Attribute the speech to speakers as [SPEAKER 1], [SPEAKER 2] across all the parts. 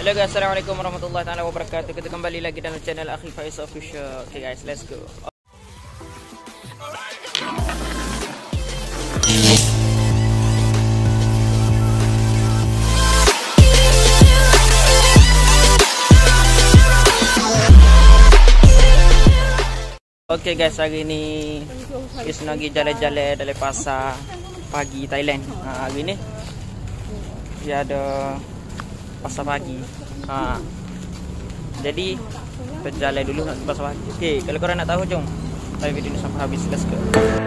[SPEAKER 1] Halo guys, assalamualaikum warahmatullahi taala wabarakatuh. Kita kembali lagi dalam channel Akhi Faiz Official. Okay guys, let's go. Okay guys, hari ni kita lagi jalan-jalan dari pasar pagi Thailand. Hari ni dia ada pasar pagi. Jadi kita jalan dulu nak pasar pagi. Okay, kalau korang nak tahu jom tonton video ni sampai habis. Let's go.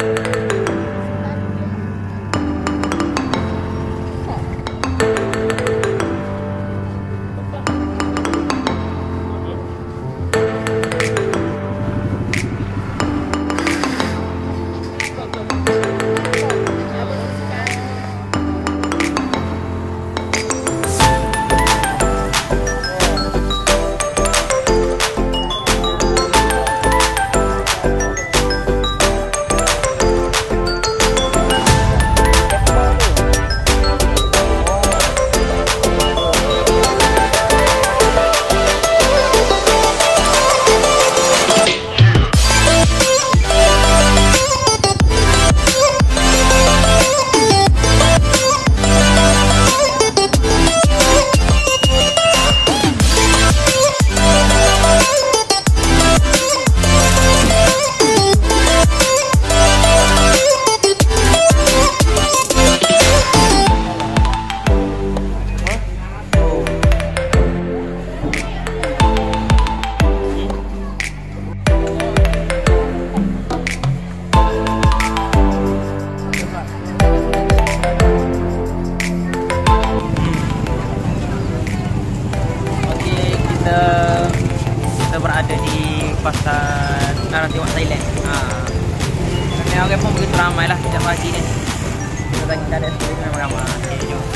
[SPEAKER 1] Kita berada di pasar Naratiwak Thailand. Ini orang pun begitu ramai lah sejak pagi ni. Kita tadi ada sekali memang ramai. Okay, jom.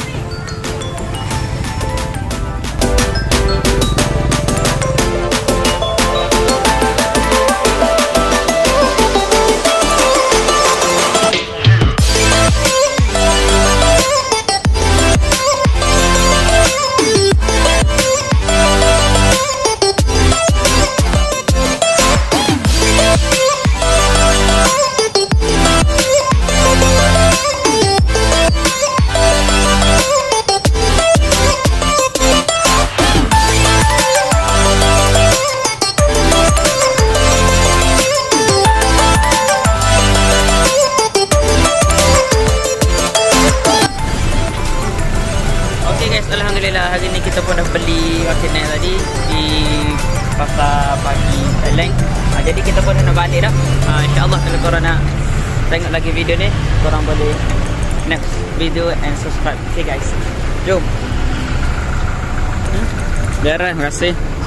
[SPEAKER 1] Alhamdulillah, hari ni kita pun dah beli makanan tadi di pasar pagi Thailand. Jadi kita pun dah nak balik dah. InsyaAllah kalau korang nak tengok lagi video ni, korang boleh next video and subscribe. Okay guys, jom. Terima kasih.